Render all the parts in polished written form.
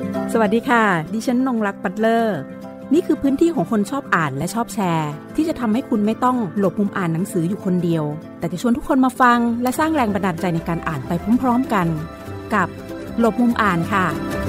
สวัสดีค่ะดิฉันนงรักปัตเลอร์นี่คือพื้นที่ของคนชอบอ่านและชอบแชร์ที่จะทำให้คุณไม่ต้องหลบมุมอ่านหนังสืออยู่คนเดียวแต่จะชวนทุกคนมาฟังและสร้างแรงบันดาลใจในการอ่านไปพร้อมๆกันกับหลบมุมอ่านค่ะ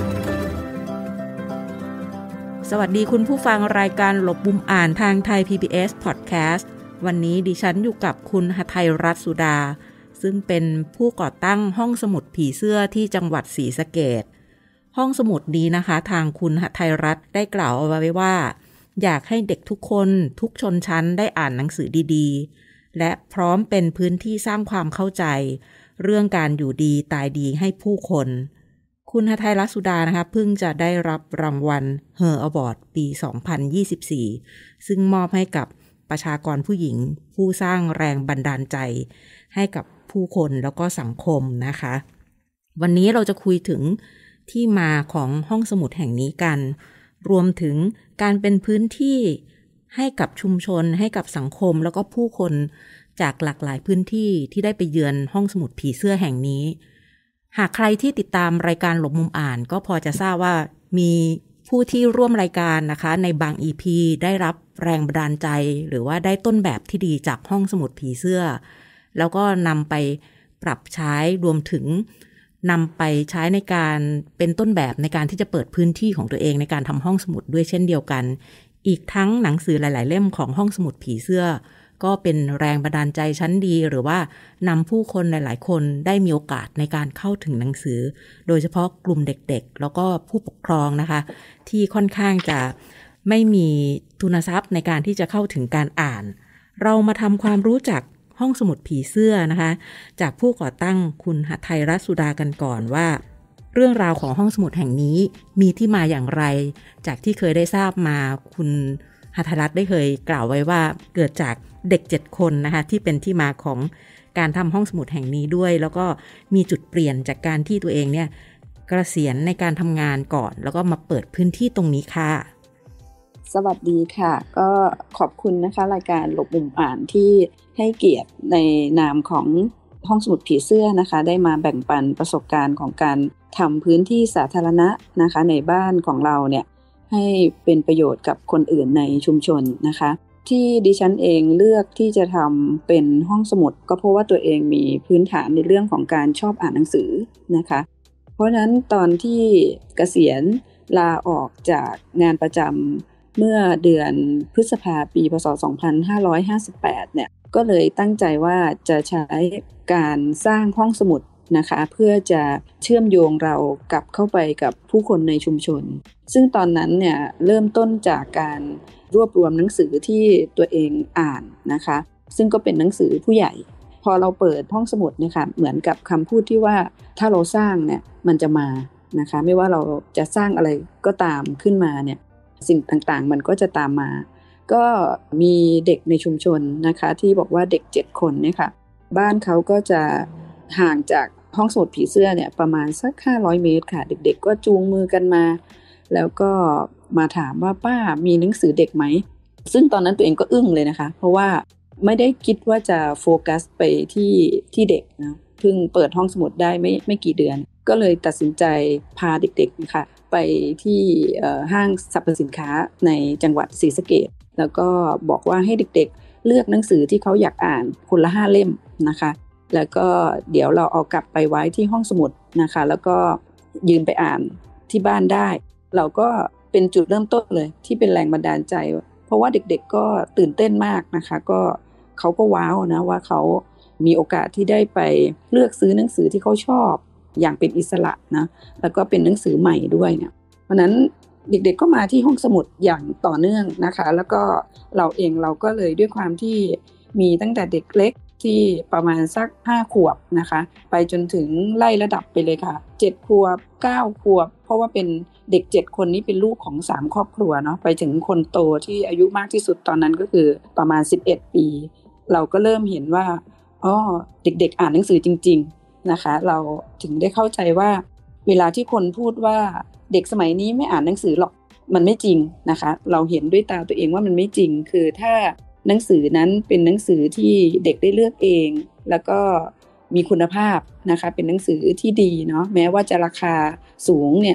สวัสดีคุณผู้ฟังรายการหลบมุมอ่านทางไทย PBS Podcast วันนี้ดิฉันอยู่กับคุณหทัยรัตน์สุดาซึ่งเป็นผู้ก่อตั้งห้องสมุดผีเสื้อที่จังหวัดศรีสะเกษห้องสมุดนี้นะคะทางคุณหทัยรัตน์ได้กล่าวเอาไว้ว่าอยากให้เด็กทุกคนทุกชนชั้นได้อ่านหนังสือดีๆและพร้อมเป็นพื้นที่สร้างความเข้าใจเรื่องการอยู่ดีตายดีให้ผู้คนคุณหทัยรัตน์สุดานะคะเพิ่งจะได้รับรางวัล Her Award ปี 2024 ซึ่งมอบให้กับประชากรผู้หญิงผู้สร้างแรงบันดาลใจให้กับผู้คนแล้วก็สังคมนะคะวันนี้เราจะคุยถึงที่มาของห้องสมุดแห่งนี้กันรวมถึงการเป็นพื้นที่ให้กับชุมชนให้กับสังคมแล้วก็ผู้คนจากหลากหลายพื้นที่ที่ได้ไปเยือนห้องสมุดผีเสื้อแห่งนี้หากใครที่ติดตามรายการหลบมุมอ่านก็พอจะทราบว่ามีผู้ที่ร่วมรายการนะคะในบาง EP ได้รับแรงบันดาลใจหรือว่าได้ต้นแบบที่ดีจากห้องสมุดผีเสื้อแล้วก็นำไปปรับใช้รวมถึงนำไปใช้ในการเป็นต้นแบบในการที่จะเปิดพื้นที่ของตัวเองในการทำห้องสมุดด้วยเช่นเดียวกันอีกทั้งหนังสือหลายๆเล่มของห้องสมุดผีเสื้อก็เป็นแรงบันดาลใจชั้นดีหรือว่านำผู้คนหลายๆคนได้มีโอกาสในการเข้าถึงหนังสือโดยเฉพาะกลุ่มเด็กๆแล้วก็ผู้ปกครองนะคะที่ค่อนข้างจะไม่มีทุนทรัพย์ในการที่จะเข้าถึงการอ่านเรามาทำความรู้จักห้องสมุดผีเสื้อนะคะจากผู้ก่อตั้งคุณหทัยรัตน์สุดากันก่อนว่าเรื่องราวของห้องสมุดแห่งนี้มีที่มาอย่างไรจากที่เคยได้ทราบมาคุณหทัยรัตน์ได้เคยกล่าวไว้ว่าเกิดจากเด็ก7คนนะคะที่เป็นที่มาของการทำห้องสมุดแห่งนี้ด้วยแล้วก็มีจุดเปลี่ยนจากการที่ตัวเองเนี่ยเกษียณในการทำงานก่อนแล้วก็มาเปิดพื้นที่ตรงนี้ค่ะสวัสดีค่ะก็ขอบคุณนะคะรายการหลบมุมอ่านที่ให้เกียรติในนามของห้องสมุดผีเสื้อนะคะได้มาแบ่งปันประสบการณ์ของการทำพื้นที่สาธารณะนะคะในบ้านของเราเนี่ยให้เป็นประโยชน์กับคนอื่นในชุมชนนะคะที่ดิฉันเองเลือกที่จะทำเป็นห้องสมุดก็เพราะว่าตัวเองมีพื้นฐานในเรื่องของการชอบอ่านหนังสือนะคะเพราะฉะนั้นตอนที่เกษียณลาออกจากงานประจำเมื่อเดือนพฤษภาคมปีพ.ศ. 2558เนี่ยก็เลยตั้งใจว่าจะใช้การสร้างห้องสมุดนะคะเพื่อจะเชื่อมโยงเรากลับเข้าไปกับผู้คนในชุมชนซึ่งตอนนั้นเนี่ยเริ่มต้นจากการรวบรวมหนังสือที่ตัวเองอ่านนะคะซึ่งก็เป็นหนังสือผู้ใหญ่พอเราเปิดห้องสมุดเนี่ยค่ะเหมือนกับคำพูดที่ว่าถ้าเราสร้างเนี่ยมันจะมานะคะไม่ว่าเราจะสร้างอะไรก็ตามขึ้นมาเนี่ยสิ่งต่างๆมันก็จะตามมาก็มีเด็กในชุมชนนะคะที่บอกว่าเด็ก7คนเนี่ยค่ะบ้านเขาก็จะห่างจากห้องสมุดผีเสื้อเนี่ยประมาณสัก500 เมตรค่ะเด็กๆก็จูงมือกันมาแล้วก็มาถามว่าป้ามีหนังสือเด็กไหมซึ่งตอนนั้นตัวเองก็อึ้งเลยนะคะเพราะว่าไม่ได้คิดว่าจะโฟกัสไปที่เด็กนะเพิ่งเปิดห้องสมุดได้ไม่กี่เดือนก็เลยตัดสินใจพาเด็กๆนะคะไปที่ห้างสรรพสินค้าในจังหวัดศรีสะเกษแล้วก็บอกว่าให้เด็กๆเลือกหนังสือที่เขาอยากอ่านคนละ5 เล่มนะคะแล้วก็เดี๋ยวเราเอากลับไปไว้ที่ห้องสมุดนะคะแล้วก็ยืมไปอ่านที่บ้านได้เราก็เป็นจุดเริ่มต้นเลยที่เป็นแรงบันดาลใจเพราะว่าเด็กๆก็ตื่นเต้นมากนะคะก็เขาก็ว้าวนะว่าเขามีโอกาสที่ได้ไปเลือกซื้อหนังสือที่เขาชอบอย่างเป็นอิสระนะแล้วก็เป็นหนังสือใหม่ด้วยเนี่ยเพราะนั้นเด็กๆก็มาที่ห้องสมุดอย่างต่อเนื่องนะคะแล้วก็เราก็เลยด้วยความที่มีตั้งแต่เด็กเล็กที่ประมาณสัก5 ขวบนะคะไปจนถึงไล่ระดับไปเลยค่ะ7 ขวบ9 ขวบเพราะว่าเป็นเด็ก7 คนนี้เป็นลูกของ3 ครอบครัวเนาะไปถึงคนโตที่อายุมากที่สุดตอนนั้นก็คือประมาณ11 ปีเราก็เริ่มเห็นว่าเด็กๆอ่านหนังสือจริงๆนะคะเราถึงได้เข้าใจว่าเวลาที่คนพูดว่าเด็กสมัยนี้ไม่อ่านหนังสือหรอกมันไม่จริงนะคะเราเห็นด้วยตาตัวเองว่ามันไม่จริงคือถ้าหนังสือนั้นเป็นหนังสือที่เด็กได้เลือกเองแล้วก็มีคุณภาพนะคะเป็นหนังสือที่ดีเนาะแม้ว่าจะราคาสูงเนี่ย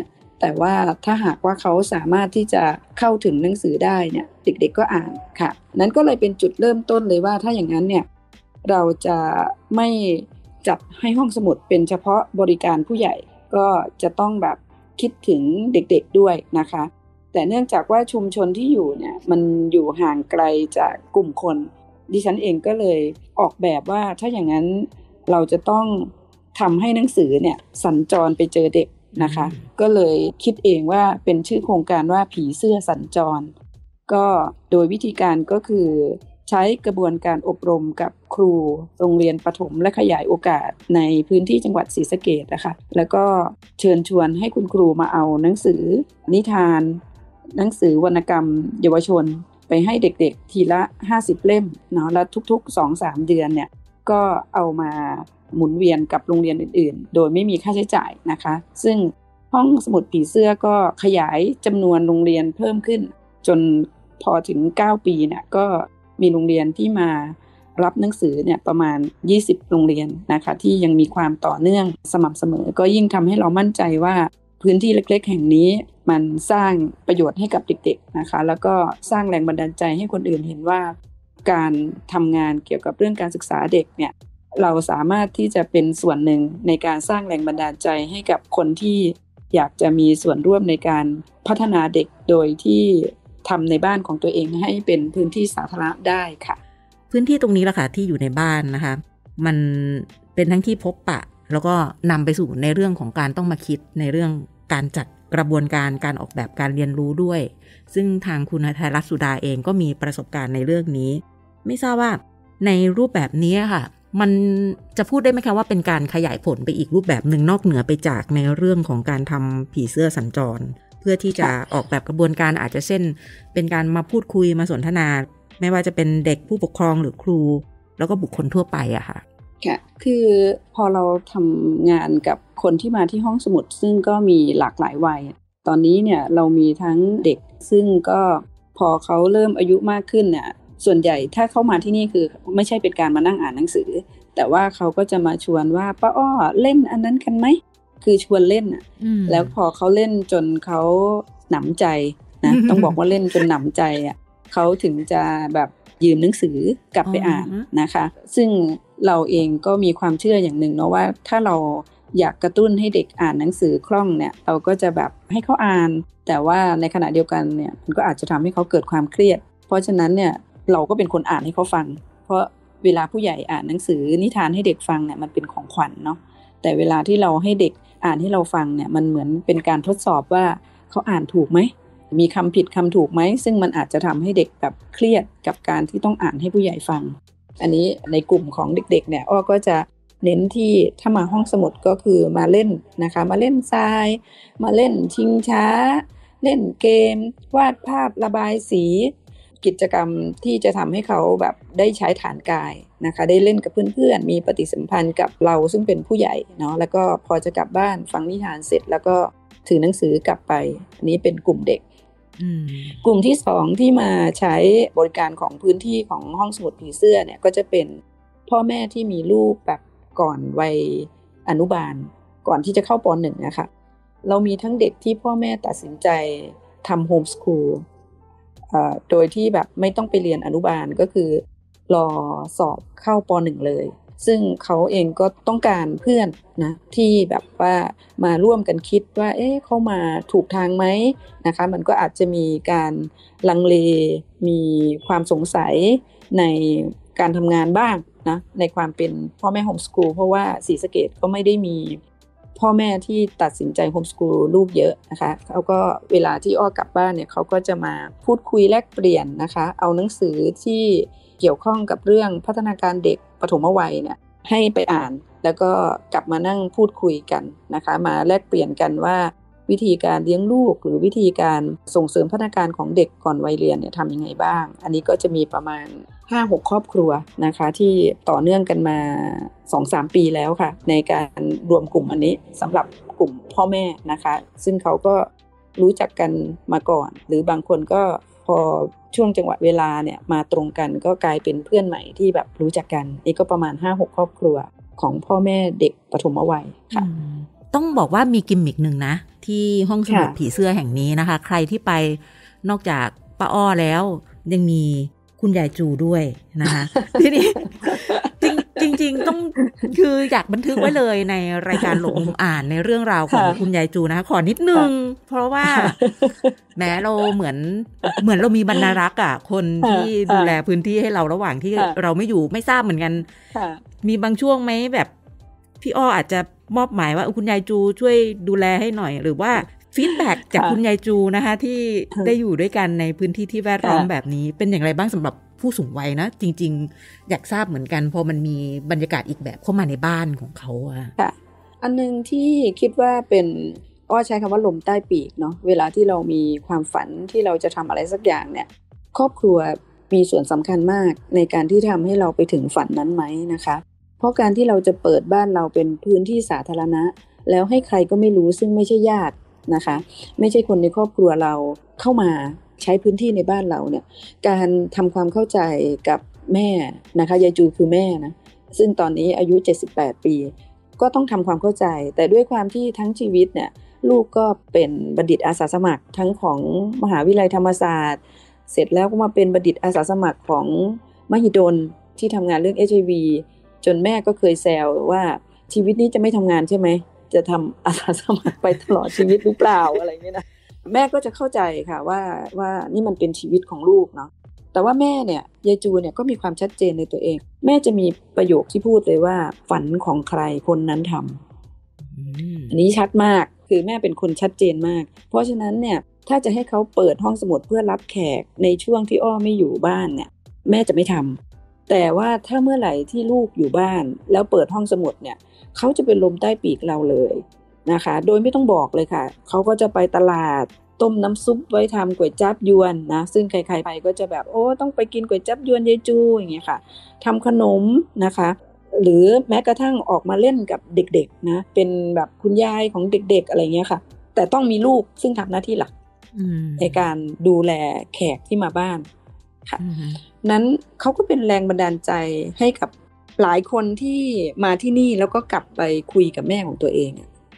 แต่ว่าถ้าหากว่าเขาสามารถที่จะเข้าถึงหนังสือได้เนี่ยเด็กๆก็อ่านค่ะนั้นก็เลยเป็นจุดเริ่มต้นเลยว่าถ้าอย่างนั้นเนี่ยเราจะไม่จัดให้ห้องสมุดเป็นเฉพาะบริการผู้ใหญ่ก็จะต้องแบบคิดถึงเด็กๆด้วยนะคะแต่เนื่องจากว่าชุมชนที่อยู่เนี่ยมันอยู่ห่างไกลจากกลุ่มคนดิฉันเองก็เลยออกแบบว่าถ้าอย่างนั้นเราจะต้องทำให้หนังสือเนี่ยสัญจรไปเจอเด็กนะคะก็เลยคิดเองว่าเป็นชื่อโครงการว่าผีเสื้อสัญจรก็โดยวิธีการก็คือใช้กระบวนการอบรมกับครูโรงเรียนประถมและขยายโอกาสในพื้นที่จังหวัดศรีสะเกษนะคะแล้วก็เชิญชวนให้คุณครูมาเอาหนังสือนิทานหนังสือวรรณกรรมเยาวชนไปให้เด็กๆทีละ50เล่มเนาะแล้วทุกๆ 2-3 เดือนเนี่ยก็เอามาหมุนเวียนกับโรงเรียนอื่นๆโดยไม่มีค่าใช้จ่ายนะคะซึ่งห้องสมุดผีเสื้อก็ขยายจำนวนโรงเรียนเพิ่มขึ้นจนพอถึง9ปีเนี่ยก็มีโรงเรียนที่มารับหนังสือเนี่ยประมาณ20โรงเรียนนะคะที่ยังมีความต่อเนื่องสม่ำเสมอก็ยิ่งทำให้เรามั่นใจว่าพื้นที่เล็กๆแห่งนี้มันสร้างประโยชน์ให้กับเด็กๆนะคะแล้วก็สร้างแรงบันดาลใจให้คนอื่นเห็นว่าการทำงานเกี่ยวกับเรื่องการศึกษาเด็กเนี่ยเราสามารถที่จะเป็นส่วนหนึ่งในการสร้างแรงบันดาลใจให้กับคนที่อยากจะมีส่วนร่วมในการพัฒนาเด็กโดยที่ทำในบ้านของตัวเองให้เป็นพื้นที่สาธารณะได้ค่ะพื้นที่ตรงนี้แหละค่ะที่อยู่ในบ้านนะคะมันเป็นทั้งที่พบปะแล้วก็นำไปสู่ในเรื่องของการต้องมาคิดในเรื่องการจัดกระบวนการการออกแบบการเรียนรู้ด้วยซึ่งทางคุณไทยรัตน์สุดาเองก็มีประสบการณ์ในเรื่องนี้ไม่ทราบว่าในรูปแบบนี้ค่ะมันจะพูดได้ไหมคะว่าเป็นการขยายผลไปอีกรูปแบบหนึ่งนอกเหนือไปจากในเรื่องของการทำผีเสื้อสัญจรเพื่อที่จะออกแบบกระบวนการอาจจะเช่นเป็นการมาพูดคุยมาสนทนาไม่ว่าจะเป็นเด็กผู้ปกครองหรือครูแล้วก็บุคคลทั่วไปอะค่ะค่ะคือพอเราทำงานกับคนที่มาที่ห้องสมุดซึ่งก็มีหลากหลายวัยตอนนี้เนี่ยเรามีทั้งเด็กซึ่งก็พอเขาเริ่มอายุมากขึ้นเนี่ยส่วนใหญ่ถ้าเข้ามาที่นี่คือไม่ใช่เป็นการมานั่งอ่านหนังสือแต่ว่าเขาก็จะมาชวนว่าป้าอ้อเล่นอันนั้นกันไหมคือชวนเล่นแล้วพอเขาเล่นจนเขาหนำใจนะ ต้องบอกว่าเล่นจนหนำใจเขาถึงจะแบบยืมหนังสือกลับไปอ่านนะคะซึ่งเราเองก็มีความเชื่ออย่างหนึ่งเนาะว่าถ้าเราอยากกระตุ้นให้เด็กอ่านหนังสือคล่องเนี่ยเราก็จะแบบให้เขาอ่านแต่ว่าในขณะเดียวกันเนี่ยมันก็อาจจะทำให้เขาเกิดความเครียดเพราะฉะนั้นเนี่ยเราก็เป็นคนอ่านให้เขาฟังเพราะเวลาผู้ใหญ่อ่านหนังสือนิทานให้เด็กฟังเนี่ยมันเป็นของขวัญเนาะแต่เวลาที่เราให้เด็กอ่านให้เราฟังเนี่ยมันเหมือนเป็นการทดสอบว่าเขาอ่านถูกไหมมีคำผิดคำถูกไหมซึ่งมันอาจจะทำให้เด็กแบบเครียดกับการที่ต้องอ่านให้ผู้ใหญ่ฟังอันนี้ในกลุ่มของเด็กๆเนี่ยอ้อก็จะเน้นที่ถ้ามาห้องสมุดก็คือมาเล่นนะคะมาเล่นทรายมาเล่นชิงช้าเล่นเกมวาดภาพระบายสีกิจกรรมที่จะทำให้เขาแบบได้ใช้ฐานกายนะคะได้เล่นกับเพื่อนๆมีปฏิสัมพันธ์กับเราซึ่งเป็นผู้ใหญ่เนาะแล้วก็พอจะกลับบ้านฟังนิทานเสร็จแล้วก็ถือหนังสือกลับไปอันนี้เป็นกลุ่มเด็กกลุ่มที่2ที่มาใช้บริการของพื้นที่ของห้องสมุดผีเสื้อเนี่ยก็จะเป็นพ่อแม่ที่มีลูกแบบก่อนวัยอนุบาลก่อนที่จะเข้าป.1 นะคะเรามีทั้งเด็กที่พ่อแม่ตัดสินใจทำโฮมสคูลโดยที่แบบไม่ต้องไปเรียนอนุบาลก็คือรอสอบเข้าป.1 เลยซึ่งเขาเองก็ต้องการเพื่อนนะที่แบบว่ามาร่วมกันคิดว่าเขามาถูกทางไหมนะคะมันก็อาจจะมีการลังเลมีความสงสัยในการทำงานบ้างนะในความเป็นพ่อแม่โฮมสคูลเพราะว่าศรีสะเกษก็ไม่ได้มีพ่อแม่ที่ตัดสินใจโฮมสคูลลูกเยอะนะคะเขาก็เวลาที่อ้อกลับบ้านเนี่ยเขาก็จะมาพูดคุยแลกเปลี่ยนนะคะเอาหนังสือที่เกี่ยวข้องกับเรื่องพัฒนาการเด็กปฐมวัยเนี่ยให้ไปอ่านแล้วก็กลับมานั่งพูดคุยกันนะคะมาแลกเปลี่ยนกันว่าวิธีการเลี้ยงลูกหรือวิธีการส่งเสริมพัฒนาการของเด็กก่อนวัยเรียนเนี่ยทำยังไงบ้างอันนี้ก็จะมีประมาณ 5-6 ครอบครัวนะคะที่ต่อเนื่องกันมา 2-3 ปีแล้วค่ะในการรวมกลุ่มอันนี้สำหรับกลุ่มพ่อแม่นะคะซึ่งเขาก็รู้จักกันมาก่อนหรือบางคนก็พอช่วงจังหวะเวลาเนี่ยมาตรงกันก็กลายเป็นเพื่อนใหม่ที่แบบรู้จักกันนี่ก็ประมาณ 5-6 ครอบครัวของพ่อแม่เด็กปฐมวัยค่ะต้องบอกว่ามีกิมมิกนึงนะที่ห้องสมุดผีเสื้อแห่งนี้นะคะใครที่ไปนอกจากป้าอ้อแล้วยังมีคุณยายจูด้วยนะคะ ทีนี้จริงต้องคืออยากบันทึกไว้เลยในรายการหลบมุมอ่านในเรื่องราวของคุณยายจูนะคะขอนิดนึงเพราะว่าแม้เราเหมือนเรามีบรรณารักษ์อ่ะคนที่ดูแลพื้นที่ให้เราระหว่างที่เราไม่อยู่ไม่ทราบเหมือนกันมีบางช่วงไหมแบบพี่อ้ออาจจะมอบหมายว่าคุณยายจูช่วยดูแลให้หน่อยหรือว่าฟีดแบ็กจากคุณยายจูนะคะที่ได้อยู่ด้วยกันในพื้นที่ที่แวดล้อมแบบนี้เป็นอย่างไรบ้างสำหรับผู้สูงวัยนะจริงๆอยากทราบเหมือนกันพอมันมีบรรยากาศอีกแบบเข้ามาในบ้านของเขาอะค่ะอันนึงที่คิดว่าเป็นอ้อใช้คำว่าลมใต้ปีกเนาะเวลาที่เรามีความฝันที่เราจะทำอะไรสักอย่างเนี่ยครอบครัวมีส่วนสำคัญมากในการที่ทำให้เราไปถึงฝันนั้นไหมนะคะเพราะการที่เราจะเปิดบ้านเราเป็นพื้นที่สาธารณะแล้วให้ใครก็ไม่รู้ซึ่งไม่ใช่ญาตินะคะไม่ใช่คนในครอบครัวเราเข้ามาใช้พื้นที่ในบ้านเราเนี่ยการทำความเข้าใจกับแม่นะคะยายจูคือแม่นะซึ่งตอนนี้อายุ78ปีก็ต้องทำความเข้าใจแต่ด้วยความที่ทั้งชีวิตเนี่ยลูกก็เป็นบัณฑิตอาสาสมัครทั้งของมหาวิทยาลัยธรรมศาสตร์เสร็จแล้วก็มาเป็นบัณฑิตอาสาสมัครของมหิดลที่ทำงานเรื่อง HIV จนแม่ก็เคยแซวว่าชีวิตนี้จะไม่ทำงานใช่ไหมจะทำอาสาสมัครไปตลอดชีวิตหรือเปล่าอะไรเงี้ยนะแม่ก็จะเข้าใจค่ะว่านี่มันเป็นชีวิตของลูกเนาะแต่ว่าแม่เนี่ยยายจูเนี่ยก็มีความชัดเจนในตัวเองแม่จะมีประโยคที่พูดเลยว่าฝันของใครคนนั้นทำอันนี้ชัดมากคือแม่เป็นคนชัดเจนมากเพราะฉะนั้นเนี่ยถ้าจะให้เขาเปิดห้องสมุดเพื่อรับแขกในช่วงที่อ้อไม่อยู่บ้านเนี่ยแม่จะไม่ทำแต่ว่าถ้าเมื่อไหร่ที่ลูกอยู่บ้านแล้วเปิดห้องสมุดเนี่ยเขาจะเป็นลมใต้ปีกเราเลยนะคะโดยไม่ต้องบอกเลยค่ะเขาก็จะไปตลาดต้มน้ำซุปไว้ทำก๋วยจั๊บยวนนะซึ่งใครๆไปก็จะแบบโอ้ต้องไปกินก๋วยจั๊บยวนยายจูอย่างเงี้ยค่ะทำขนมนะคะหรือแม้กระทั่งออกมาเล่นกับเด็กๆนะเป็นแบบคุณยายของเด็กๆอะไรเงี้ยค่ะแต่ต้องมีลูกซึ่งทำหน้าที่หลักในการดูแลแขกที่มาบ้านค่ะนั้นเขาก็เป็นแรงบันดาลใจให้กับหลายคนที่มาที่นี่แล้วก็กลับไปคุยกับแม่ของตัวเอง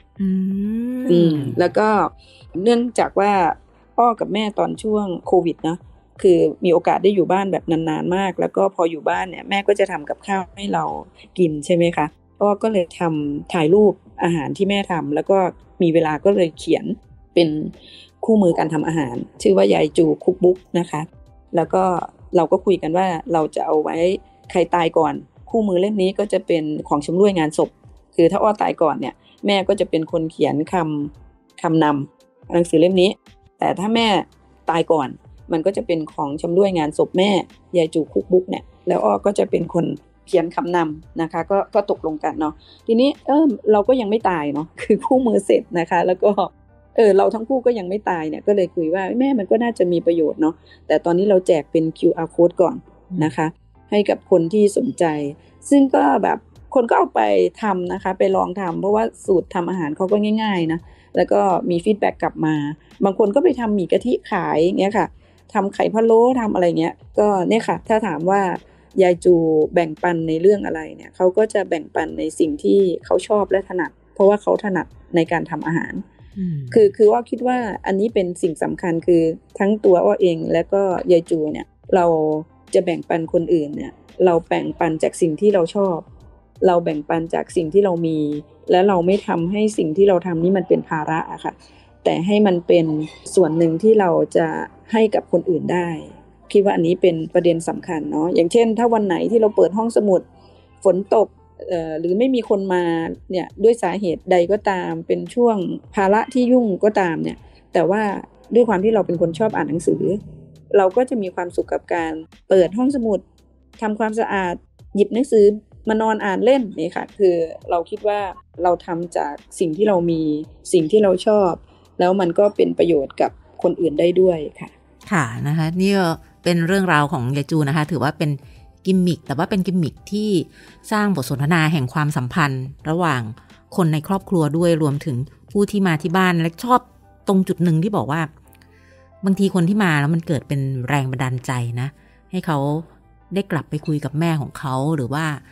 แล้วก็เนื่องจากว่าพ่อกับแม่ตอนช่วงโควิดนะคือมีโอกาสได้อยู่บ้านแบบนานๆมากแล้วก็พออยู่บ้านเนี่ยแม่ก็จะทำกับข้าวให้เรากินใช่ไหมคะพ่อก็เลยถ่ายรูปอาหารที่แม่ทำแล้วก็มีเวลาก็เลยเขียนเป็นคู่มือการทำอาหารชื่อว่ายายจูคุกบุ๊กนะคะแล้วก็เราก็คุยกันว่าเราจะเอาไว้ใครตายก่อนคู่มือเล่มนี้ก็จะเป็นของชำร่วยงานศพคือถ้าอ้อตายก่อนเนี่ยแม่ก็จะเป็นคนเขียนคำนำหนังสือเล่มนี้แต่ถ้าแม่ตายก่อนมันก็จะเป็นของชำร่วยงานศพแม่ยายจูคุกบุ๊กเนี่ยแล้วอ้อก็จะเป็นคนเขียนคำนำนะคะก็ตกลงกันเนาะทีนี้เราก็ยังไม่ตายเนาะคือคู่มือเสร็จนะคะแล้วก็เราทั้งคู่ก็ยังไม่ตายเนี่ยก็เลยคุยว่าแม่มันก็น่าจะมีประโยชน์เนาะแต่ตอนนี้เราแจกเป็น QR code ก่อนนะคะให้กับคนที่สนใจซึ่งก็แบบคนก็เอาไปทำนะคะไปลองทำเพราะว่าสูตรทำอาหารเขาก็ง่ายๆนะแล้วก็มีฟีดแบ็กกลับมาบางคนก็ไปทำหมี่กะทิขายเงี้ยค่ะทำไข่พะโล้ทำอะไรเงี้ยก็เนี่ยค่ะถ้าถามว่ายายจูแบ่งปันในเรื่องอะไรเนี่ยเขาก็จะแบ่งปันในสิ่งที่เขาชอบและถนัดเพราะว่าเขาถนัดในการทำอาหารคือว่าคิดว่าอันนี้เป็นสิ่งสำคัญคือทั้งตัวอ้อเองและก็ยายจูเนี่ยเราจะแบ่งปันคนอื่นเนี่ยเราแบ่งปันจากสิ่งที่เราชอบเราแบ่งปันจากสิ่งที่เรามีและเราไม่ทำให้สิ่งที่เราทำนี่มันเป็นภาระอะค่ะแต่ให้มันเป็นส่วนหนึ่งที่เราจะให้กับคนอื่นได้คิดว่าอันนี้เป็นประเด็นสำคัญเนาะอย่างเช่นถ้าวันไหนที่เราเปิดห้องสมุดฝนตกหรือไม่มีคนมาเนี่ยด้วยสาเหตุใดก็ตามเป็นช่วงภาระที่ยุ่งก็ตามเนี่ยแต่ว่าด้วยความที่เราเป็นคนชอบอ่านหนังสือเราก็จะมีความสุขกับการเปิดห้องสมุดทำความสะอาดหยิบหนังสือมานอนอ่านเล่นนี่ค่ะคือเราคิดว่าเราทำจากสิ่งที่เรามีสิ่งที่เราชอบแล้วมันก็เป็นประโยชน์กับคนอื่นได้ด้วยค่ะค่ะนะคะนี่เป็นเรื่องราวของยายจูนะคะถือว่าเป็นกิมมิคแต่ว่าเป็นกิมมิคที่สร้างบทสนทนาแห่งความสัมพันธ์ระหว่างคนในครอบครัวด้วยรวมถึงผู้ที่มาที่บ้านและชอบตรงจุดหนึ่งที่บอกว่าบางทีคนที่มาแล้วมันเกิดเป็นแรงบันดาลใจนะให้เขาได้กลับไปคุยกับแม่ของเขาหรือว่า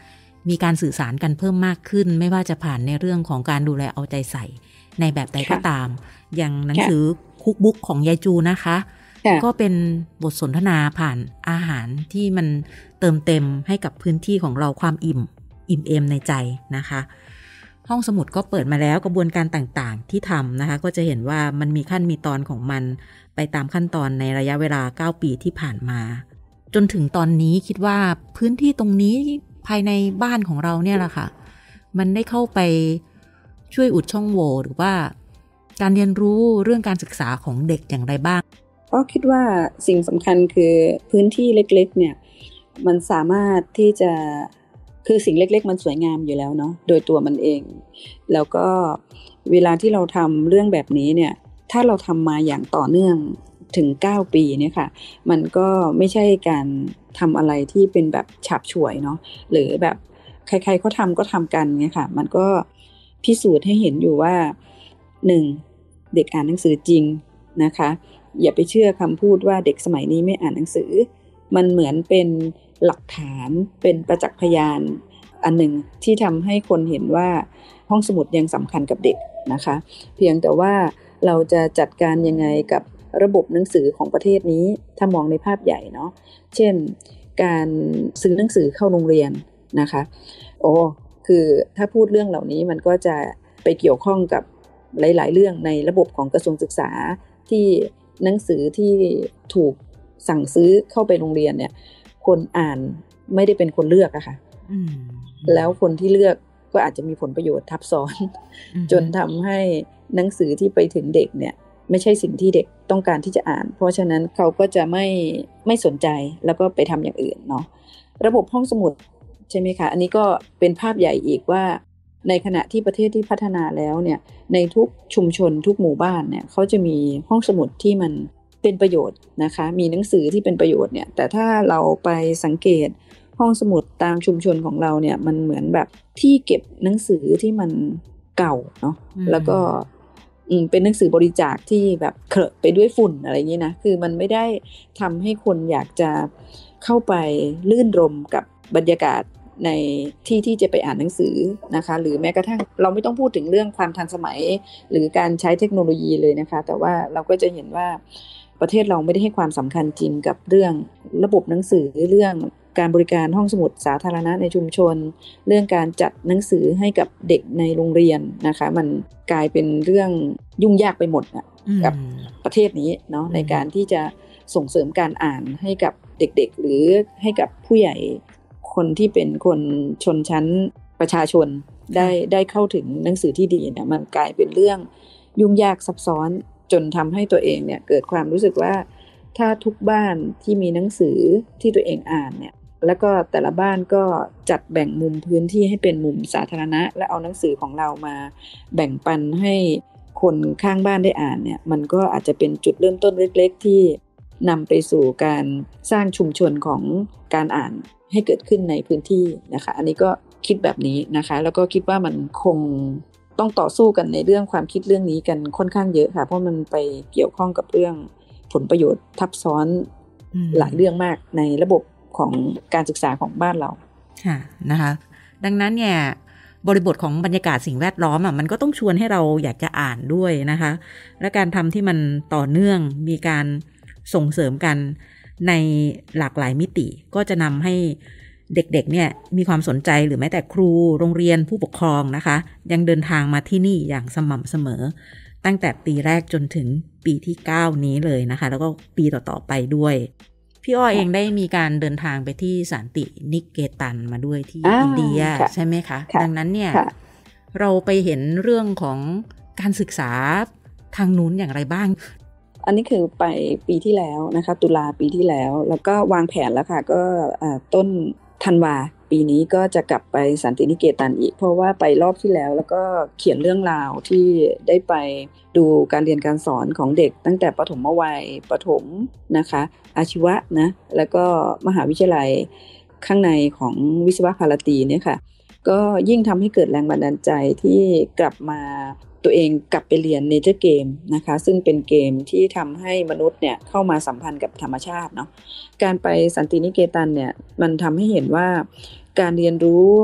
มีการสื่อสารกันเพิ่มมากขึ้นไม่ว่าจะผ่านในเรื่องของการดูแลเอาใจใส่ในแบบใดก็ตามอย่างหนังสือคุกบุ๊กของยายจูนะคะก็เป็นบทสนทนาผ่านอาหารที่มันเติมเต็มให้กับพื้นที่ของเราความอิ่มเอมในใจนะคะห้องสมุดก็เปิดมาแล้วกระบวนการต่างๆที่ทำนะคะก็จะเห็นว่ามันมีขั้นมีตอนของมันไปตามขั้นตอนในระยะเวลา9 ปีที่ผ่านมาจนถึงตอนนี้คิดว่าพื้นที่ตรงนี้ภายในบ้านของเราเนี่ยแหละค่ะมันได้เข้าไปช่วยอุดช่องโหว่หรือว่าการเรียนรู้เรื่องการศึกษาของเด็กอย่างไรบ้างก็คิดว่าสิ่งสำคัญคือพื้นที่เล็กๆเนี่ยมันสามารถที่จะคือสิ่งเล็กๆมันสวยงามอยู่แล้วเนาะโดยตัวมันเองแล้วก็เวลาที่เราทำเรื่องแบบนี้เนี่ยถ้าเราทำมาอย่างต่อเนื่องถึง9 ปีเนี่ยค่ะมันก็ไม่ใช่การทำอะไรที่เป็นแบบฉับฉวยเนาะหรือแบบใครๆเขาทำก็ทำกันไงค่ะมันก็พิสูจน์ให้เห็นอยู่ว่า1เด็กอ่านหนังสือจริงนะคะอย่าไปเชื่อคำพูดว่าเด็กสมัยนี้ไม่อ่านหนังสือมันเหมือนเป็นหลักฐานเป็นประจักษ์พยานอันหนึ่งที่ทำให้คนเห็นว่าห้องสมุดยังสำคัญกับเด็กนะคะเพียงแต่ว่าเราจะจัดการยังไงกับระบบหนังสือของประเทศนี้ถ้ามองในภาพใหญ่เนาะเช่นการซื้อหนังสือเข้าโรงเรียนนะคะคือถ้าพูดเรื่องเหล่านี้มันก็จะไปเกี่ยวข้องกับหลายๆเรื่องในระบบของกระทรวงศึกษาที่หนังสือที่ถูกสั่งซื้อเข้าไปโรงเรียนเนี่ยคนอ่านไม่ได้เป็นคนเลือกอะค่ะแล้วคนที่เลือกก็อาจจะมีผลประโยชน์ทับซ้อนจนทำให้หนังสือที่ไปถึงเด็กเนี่ยไม่ใช่สิ่งที่เด็กต้องการที่จะอ่านเพราะฉะนั้นเขาก็จะไม่สนใจแล้วก็ไปทำอย่างอื่นเนาะระบบห้องสมุดใช่ไหมคะอันนี้ก็เป็นภาพใหญ่อีกว่าในขณะที่ประเทศที่พัฒนาแล้วเนี่ยในทุกชุมชนทุกหมู่บ้านเนี่ยเขาจะมีห้องสมุดที่มันเป็นประโยชน์นะคะมีหนังสือที่เป็นประโยชน์เนี่ยแต่ถ้าเราไปสังเกตห้องสมุดตามชุมชนของเราเนี่ยมันเหมือนแบบที่เก็บหนังสือที่มันเก่าเนาะแล้วก็เป็นหนังสือบริจาคที่แบบเคลอะไปด้วยฝุ่นอะไรอย่างนี้นะคือมันไม่ได้ทำให้คนอยากจะเข้าไปลื่นรมกับบรรยากาศในที่จะไปอ่านหนังสือนะคะหรือแม้กระทั่งเราไม่ต้องพูดถึงเรื่องความทันสมัยหรือการใช้เทคโนโลยีเลยนะคะแต่ว่าเราก็จะเห็นว่าประเทศเราไม่ได้ให้ความสำคัญจริงกับเรื่องระบบหนังสือเรื่องการบริการห้องสมุดสาธารณะในชุมชนเรื่องการจัดหนังสือให้กับเด็กในโรงเรียนนะคะมันกลายเป็นเรื่องยุ่งยากไปหมดกับประเทศนี้เนาะในการที่จะส่งเสริมการอ่านให้กับเด็กๆหรือให้กับผู้ใหญ่คนที่เป็นคนชนชั้นประชาชนได้เข้าถึงหนังสือที่ดีเนี่ยมันกลายเป็นเรื่องยุ่งยากซับซ้อนจนทำให้ตัวเองเนี่ยเกิดความรู้สึกว่าถ้าทุกบ้านที่มีหนังสือที่ตัวเองอ่านเนี่ยแล้วก็แต่ละบ้านก็จัดแบ่งมุมพื้นที่ให้เป็นมุมสาธารณะและเอาหนังสือของเรามาแบ่งปันให้คนข้างบ้านได้อ่านเนี่ยมันก็อาจจะเป็นจุดเริ่มต้นเล็กๆที่นำไปสู่การสร้างชุมชนของการอ่านให้เกิดขึ้นในพื้นที่นะคะอันนี้ก็คิดแบบนี้นะคะแล้วก็คิดว่ามันคงต้องต่อสู้กันในเรื่องความคิดเรื่องนี้กันค่อนข้างเยอะค่ะเพราะมันไปเกี่ยวข้องกับเรื่องผลประโยชน์ทับซ้อนหลายเรื่องมากในระบบของการศึกษาของบ้านเราค่ะนะคะดังนั้นเนี่ยบริบทของบรรยากาศสิ่งแวดล้อมมันก็ต้องชวนให้เราอยากจะอ่านด้วยนะคะและการทำที่มันต่อเนื่องมีการส่งเสริมกันในหลากหลายมิติก็จะนำให้เด็กๆเนี่ยมีความสนใจหรือแม้แต่ครูโรงเรียนผู้ปกครองนะคะยังเดินทางมาที่นี่อย่างสม่ำเสมอตั้งแต่ปีแรกจนถึงปีที่9นี้เลยนะคะแล้วก็ปีต่อๆไปด้วยพี่อ้อเองได้มีการเดินทางไปที่สันตินิเกตันมาด้วยที่อินเดียใช่ไหมคะดังนั้นเนี่ยเราไปเห็นเรื่องของการศึกษาทางนู้นอย่างไรบ้างอันนี้คือไปปีที่แล้วนะคะตุลาปีที่แล้วแล้วก็วางแผนแล้วค่ะก็ต้นธันวาปีนี้ก็จะกลับไปสันตินิเกตันอีกเพราะว่าไปรอบที่แล้วแล้วก็เขียนเรื่องราวที่ได้ไปดูการเรียนการสอนของเด็กตั้งแต่ประถมวัยประถมนะคะอาชีวะนะแล้วก็มหาวิทยาลัยข้างในของวิศวะภารตีเนี่ยค่ะก็ยิ่งทำให้เกิดแรงบันดาลใจที่กลับมาตัวเองกลับไปเรียนเนเจอร์เกมนะคะซึ่งเป็นเกมที่ทำให้มนุษย์เนี่ยเข้ามาสัมพันธ์กับธรรมชาติเนาะการไปสันตินิเกตันเนี่ยมันทำให้เห็นว่าการเรียนรู้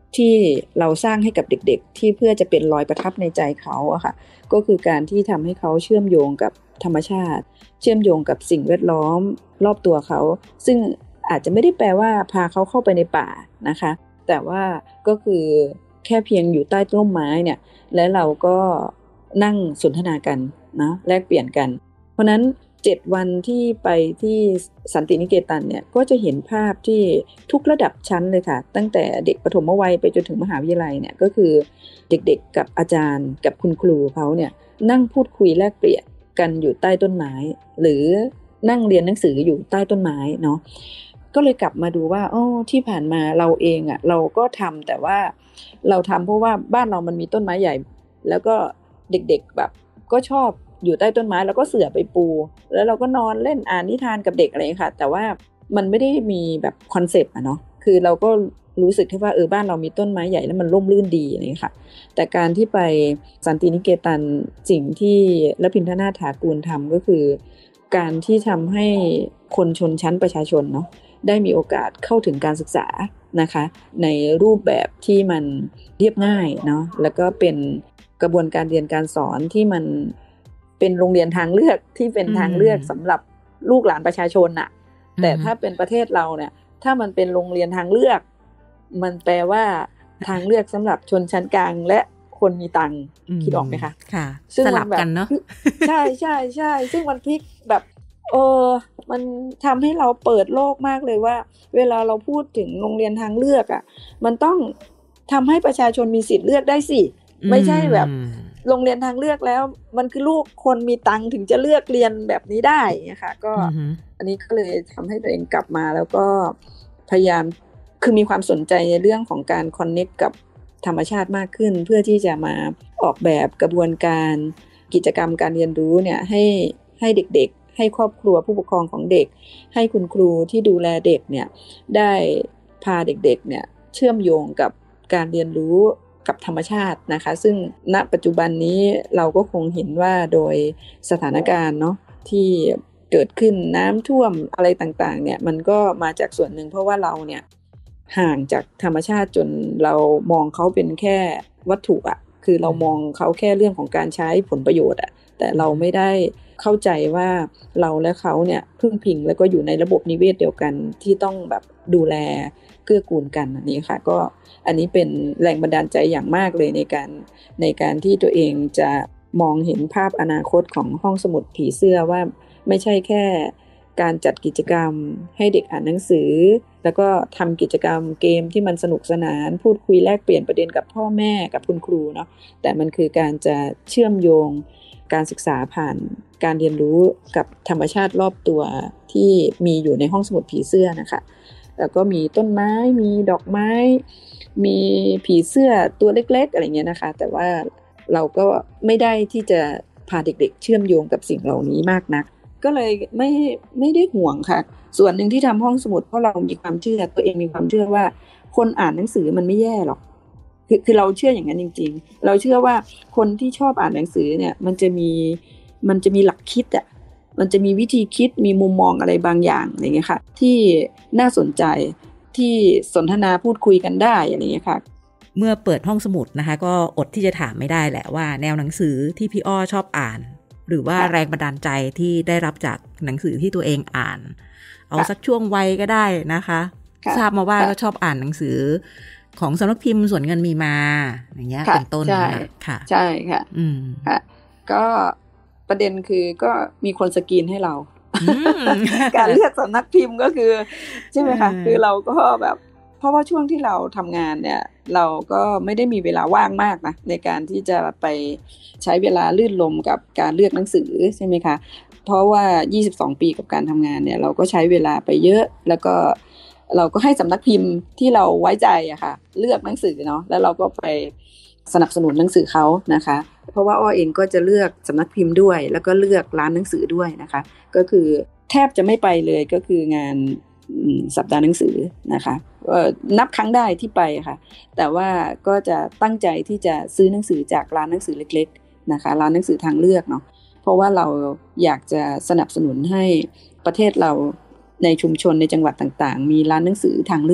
ที่เราสร้างให้กับเด็กๆที่เพื่อจะเป็นรอยประทับในใจเขาอะค่ะก็คือการที่ทำให้เขาเชื่อมโยงกับธรรมชาติเชื่อมโยงกับสิ่งแวดล้อมรอบตัวเขาซึ่งอาจจะไม่ได้แปลว่าพาเขาเข้าไปในป่านะคะแต่ว่าก็คือแค่เพียงอยู่ใต้ต้นไม้เนี่ยและเราก็นั่งสนทนากันนะแลกเปลี่ยนกันเพราะนั้น7วันที่ไปที่สันตินิเกตันเนี่ยก็จะเห็นภาพที่ทุกระดับชั้นเลยค่ะตั้งแต่เด็กประถมวัยไปจนถึงมหาวิทยาลัยเนี่ยก็คือเด็กๆกับอาจารย์กับคุณครูเขาเนี่ยนั่งพูดคุยแลกเปลี่ยนกันอยู่ใต้ต้นไม้หรือนั่งเรียนหนังสืออยู่ใต้ต้นไม้เนาะก็เลยกลับมาดูว่าที่ผ่านมาเราเองเราก็ทำแต่ว่าเราทำเพราะว่าบ้านเรามันมีต้นไม้ใหญ่แล้วก็เด็กๆแบบก็ชอบอยู่ใต้ต้นไม้แล้วก็เสื่อไปปูแล้วเราก็นอนเล่นอ่านนิทานกับเด็กอะไรค่ะแต่ว่ามันไม่ได้มีแบบคอนเซปต์เนาะคือเราก็รู้สึกแค่ว่าบ้านเรามีต้นไม้ใหญ่แล้วมันร่มรื่นดีอะไรค่ะแต่การที่ไปสันตินิเกตันสิ่งที่รพินทนาถากูลทำก็คือการที่ทำให้คนชนชั้นประชาชนเนาะได้มีโอกาสเข้าถึงการศึกษานะคะในรูปแบบที่มันเรียบง่ายเนาะแล้วก็เป็นกระบวนการเรียนการสอนที่มันเป็นโรงเรียนทางเลือกที่เป็นทางเลือกสำหรับลูกหลานประชาชนน่ะแต่ถ้าเป็นประเทศเราเนี่ยถ้ามันเป็นโรงเรียนทางเลือกมันแปลว่าทางเลือกสำหรับชนชั้นกลางและคนมีตังค์คิดออกไหมคะค่ะสลับกันเนาะใช่ใช่ใช่ซึ่งมันพลิกแบบมันทำให้เราเปิดโลกมากเลยว่าเวลาเราพูดถึงโรงเรียนทางเลือกมันต้องทำให้ประชาชนมีสิทธิ์เลือกได้สิไม่ใช่แบบโรงเรียนทางเลือกแล้วมันคือลูกคนมีตังค์ถึงจะเลือกเรียนแบบนี้ได้นะคะก็อันนี้ก็เลยทำให้ตัวเองกลับมาแล้วก็พยายามคือมีความสนใจในเรื่องของการคอนเนคกับธรรมชาติมากขึ้นเพื่อที่จะมาออกแบบกระบวนการกิจกรรมการเรียนรู้เนี่ยให้เด็กๆให้ครอบครัวผู้ปกครองของเด็กให้คุณครูที่ดูแลเด็กเนี่ยได้พาเด็กๆเนี่ยเชื่อมโยงกับการเรียนรู้กับธรรมชาตินะคะซึ่งณปัจจุบันนี้เราก็คงเห็นว่าโดยสถานการณ์เนาะที่เกิดขึ้นน้ำท่วมอะไรต่างๆเนี่ยมันก็มาจากส่วนหนึ่งเพราะว่าเราเนี่ยห่างจากธรรมชาติจนเรามองเขาเป็นแค่วัตถุคือเรามองเขาแค่เรื่องของการใช้ผลประโยชน์แต่เราไม่ได้เข้าใจว่าเราและเขาเนี่ยพึ่งพิงแล้วก็อยู่ในระบบนิเวศเดียวกันที่ต้องแบบดูแลเกื้อกูลกันอันนี้ค่ะก็อันนี้เป็นแรงบันดาลใจอย่างมากเลยในการที่ตัวเองจะมองเห็นภาพอนาคตของห้องสมุดผีเสื้อว่าไม่ใช่แค่การจัดกิจกรรมให้เด็กอ่านหนังสือแล้วก็ทำกิจกรรมเกมที่มันสนุกสนานพูดคุยแลกเปลี่ยนประเด็นกับพ่อแม่กับคุณครูเนาะแต่มันคือการจะเชื่อมโยงการศึกษาผ่านการเรียนรู้กับธรรมชาติรอบตัวที่มีอยู่ในห้องสมุดผีเสื้อนะคะแล้วก็มีต้นไม้มีดอกไม้มีผีเสื้อตัวเล็กๆอะไรเงี้ยนะคะแต่ว่าเราก็ไม่ได้ที่จะพาเด็กๆเชื่อมโยงกับสิ่งเหล่านี้มากนักก็เลยไม่ได้ห่วงค่ะส่วนหนึ่งที่ทำห้องสมุดเพราะเรามีความเชื่อตัวเองมีความเชื่อว่าคนอ่านหนังสือมันไม่แย่หรอกคือเราเชื่ออย่างนั้นจริงๆเราเชื่อว่าคนที่ชอบอ่านหนังสือเนี่ยมันจะมีหลักคิดมันจะมีวิธีคิดมีมุมมองอะไรบางอย่างอะไรเงี้ยค่ะที่น่าสนใจที่สนทนาพูดคุยกันได้อะไรเงี้ยค่ะเมื่อเปิดห้องสมุดนะคะก็อดที่จะถามไม่ได้แหละว่าแนวหนังสือที่พี่อ้อชอบอ่านหรือว่าแรงบันดาลใจที่ได้รับจากหนังสือที่ตัวเองอ่านเอาสักช่วงวัยก็ได้นะคะทราบมาว่าก็ชอบอ่านหนังสือของสำนักพิมพ์สวนเงินมีมาอย่างเงี้ยเป็นต้นค่ะใช่ค่ะค่ะก็ประเด็นคือก็มีคนสกรีนให้เรา การเลือกสำนักพิมพ์ก็คือใช่ไหมคะคือเราก็แบบเพราะว่าช่วงที่เราทำงานเนี่ยเราก็ไม่ได้มีเวลาว่างมากนะในการที่จะไปใช้เวลาลื่นลมกับการเลือกหนังสือใช่ไหมคะเพราะว่า22ปีกับการทำงานเนี่ยเราก็ใช้เวลาไปเยอะแล้วก็เราก็ให้สำนักพิมพ์ที่เราไว้ใจค่ะเลือกหนังสือเนาะแล้วเราก็ไปสนับสนุนหนังสือเขานะคะเพราะว่าอ้อเองก็จะเลือกสำนักพิมพ์ด้วยแล้วก็เลือกร้านหนังสือด้วยนะคะก็คือแทบจะไม่ไปเลยก็คืองานสัปดาห์หนังสือนะคะนับครั้งได้ที่ไปค่ะแต่ว่าก็จะตั้งใจที่จะซื้อหนังสือจากร้านหนังสือเล็กๆนะคะร้านหนังสือทางเลือกเนาะเพราะว่าเราอยากจะสนับสนุนให้ประเทศเราในชุมชนในจังหวัดต่างๆมีร้านหนังสือทางเลือก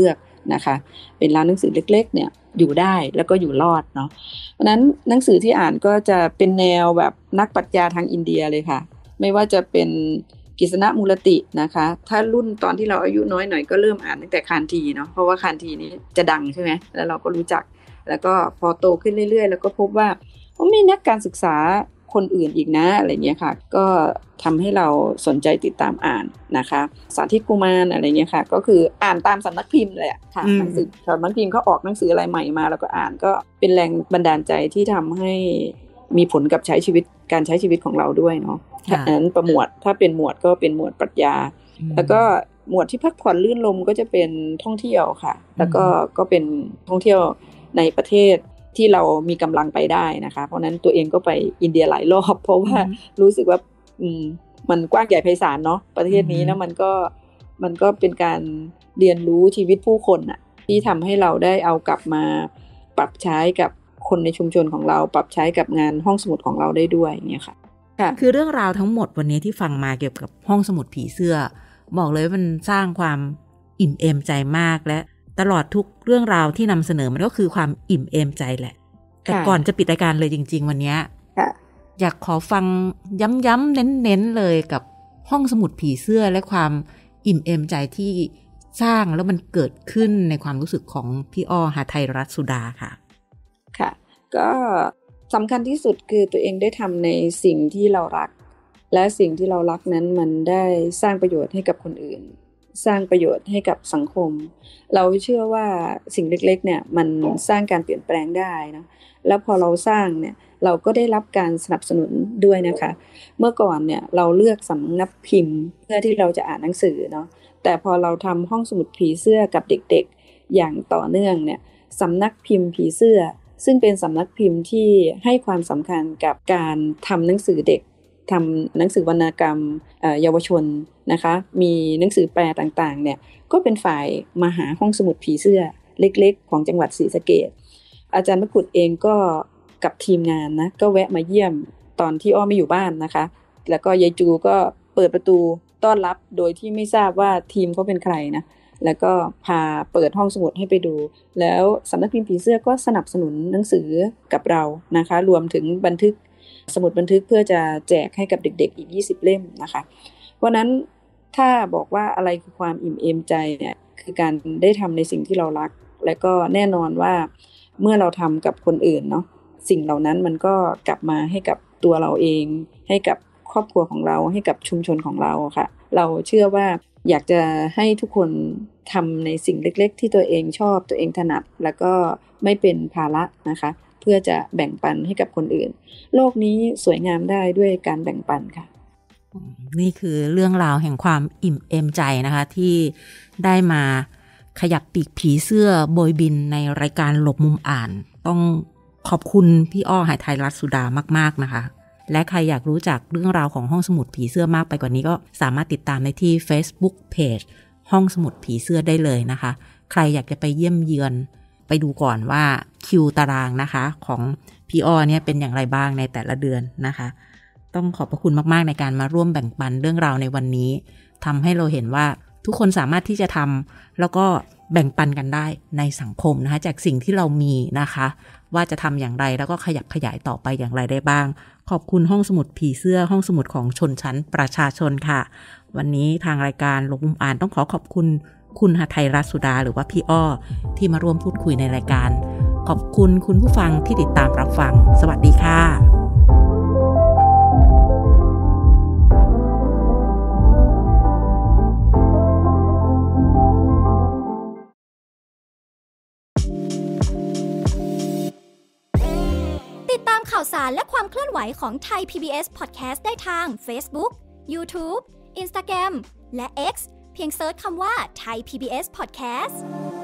นะคะเป็นร้านหนังสือเล็กๆเนี่ยอยู่ได้แล้วก็อยู่รอดเนาะเพราะนั้นหนังสือที่อ่านก็จะเป็นแนวแบบนักปรัชญาทางอินเดียเลยค่ะไม่ว่าจะเป็นกิษณมูลตินะคะถ้ารุ่นตอนที่เราอายุน้อยหน่อยก็เริ่มอ่านตั้งแต่คานธีเนาะเพราะว่าคานธีนี้จะดังใช่ไหมแล้วเราก็รู้จักแล้วก็พอโตขึ้นเรื่อยๆแล้วก็พบว่ามีนักการศึกษาคนอื่นอีกนะอะไรเงี้ยค่ะก็ทำให้เราสนใจติดตามอ่านนะคะสาธิตกุมารอะไรเงี้ยค่ะก็คืออ่านตามสำนักพิมพ์เลยอะค่ะหนังสือสำนักพิมพ์เขาออกหนังสืออะไรใหม่มาแล้วก็อ่านก็เป็นแรงบันดาลใจที่ทำให้มีผลกับการใช้ชีวิตของเราด้วยเนาะนั้นประหมวดถ้าเป็นหมวดก็เป็นหมวดปรัชญาแล้วก็หมวดที่พักผ่อนลื่นลมก็จะเป็นท่องเที่ยวค่ะแล้วก็เป็นท่องเที่ยวในประเทศที่เรามีกำลังไปได้นะคะเพราะนั้นตัวเองก็ไปอินเดียหลายรอบเพราะว่ารู้สึกว่ามันกว้างใหญ่ไพศาลเนาะประเทศนี้นะมันก็เป็นการเรียนรู้ชีวิตผู้คนน่ะที่ทำให้เราได้เอากลับมาปรับใช้กับคนในชุมชนของเราปรับใช้กับงานห้องสมุดของเราได้ด้วยเนี่ยค่ะคือเรื่องราวทั้งหมดวันนี้ที่ฟังมาเกี่ยวกับห้องสมุดผีเสื้อบอกเลยมันสร้างความอิ่มเอมใจมากและตลอดทุกเรื่องราวที่นำเสนอมันก็คือความอิ่มเอมใจแหละแต่ก่อนจะปิดรายการเลยจริงๆวันนี้อยากขอฟังย้ำๆเน้นๆเลยกับห้องสมุดผีเสื้อและความอิ่มเอมใจที่สร้างแล้วมันเกิดขึ้นในความรู้สึกของพี่อ้อหทัยรัตน์สุดาค่ะค่ะก็สำคัญที่สุดคือตัวเองได้ทำในสิ่งที่เรารักและสิ่งที่เรารักนั้นมันได้สร้างประโยชน์ให้กับคนอื่นสร้างประโยชน์ให้กับสังคมเราเชื่อว่าสิ่งเล็กๆเนี่ยมันสร้างการเปลี่ยนแปลงได้นะแล้วพอเราสร้างเนี่ยเราก็ได้รับการสนับสนุนด้วยนะคะเมื่อก่อนเนี่ยเราเลือกสำนักพิมพ์เพื่อที่เราจะอ่านหนังสือเนาะแต่พอเราทำห้องสมุดผีเสื้อกับเด็กๆอย่างต่อเนื่องเนี่ยสำนักพิมพ์ผีเสื้อซึ่งเป็นสำนักพิมพ์ที่ให้ความสำคัญกับการทำหนังสือเด็กทำหนังสือวรรณกรรมเยาวชนนะคะมีหนังสือแปลต่างๆเนี่ยก็เป็นฝ่ายมาหาห้องสมุดผีเสื้อเล็กๆของจังหวัดศรีสะเกษอาจารย์มกุฎเองก็กับทีมงานนะก็แวะมาเยี่ยมตอนที่อ้อไม่อยู่บ้านนะคะแล้วก็ยายจูก็เปิดประตูต้อนรับโดยที่ไม่ทราบว่าทีมเขาเป็นใครนะแล้วก็พาเปิดห้องสมุดให้ไปดูแล้วสำนักพิมพ์ผีเสื้อก็สนับสนุนหนังสือกับเรานะคะรวมถึงบันทึกสมุดบันทึกเพื่อจะแจกให้กับเด็กๆอีก20เล่มนะคะเพราะนั้นถ้าบอกว่าอะไรคือความอิ่มเอมใจเนี่ยคือการได้ทำในสิ่งที่เรารักและก็แน่นอนว่าเมื่อเราทำกับคนอื่นเนาะสิ่งเหล่านั้นมันก็กลับมาให้กับตัวเราเองให้กับครอบครัวของเราให้กับชุมชนของเราค่ะเราเชื่อว่าอยากจะให้ทุกคนทำในสิ่งเล็กๆที่ตัวเองชอบตัวเองถนัดแล้วก็ไม่เป็นภาระนะคะเพื่อจะแบ่งปันให้กับคนอื่นโลกนี้สวยงามได้ด้วยการแบ่งปันค่ะนี่คือเรื่องราวแห่งความอิ่มเอมใจนะคะที่ได้มาขยับปีกผีเสื้อโบยบินในรายการหลบมุมอ่านต้องขอบคุณพี่อ้อหทัยรัตน์สุดามากๆนะคะและใครอยากรู้จักเรื่องราวของห้องสมุดผีเสื้อมากไปกว่านี้ก็สามารถติดตามได้ที่ Facebook Page ห้องสมุดผีเสื้อได้เลยนะคะใครอยากจะไปเยี่ยมเยือนไปดูก่อนว่าคิวตารางนะคะของพี่อ้อเนี่ยเป็นอย่างไรบ้างในแต่ละเดือนนะคะต้องขอบพระคุณมากๆในการมาร่วมแบ่งปันเรื่องราวในวันนี้ทำให้เราเห็นว่าทุกคนสามารถที่จะทำแล้วก็แบ่งปันกันได้ในสังคมนะคะจากสิ่งที่เรามีนะคะว่าจะทำอย่างไรแล้วก็ขยับขยายต่อไปอย่างไรได้บ้างขอบคุณห้องสมุดผีเสื้อห้องสมุดของชนชั้นประชาชนค่ะวันนี้ทางรายการหลบมุมอ่านต้องขอบคุณคุณหทัยรัตน์สุดาหรือว่าพี่อ้อที่มาร่วมพูดคุยในรายการขอบคุณคุณผู้ฟังที่ติดตามรับฟังสวัสดีค่ะข่าวสารและความเคลื่อนไหวของไทย PBS Podcast ได้ทาง Facebook, YouTube, Instagram และ X เพียงเสิร์ชคำว่า Thai PBS Podcast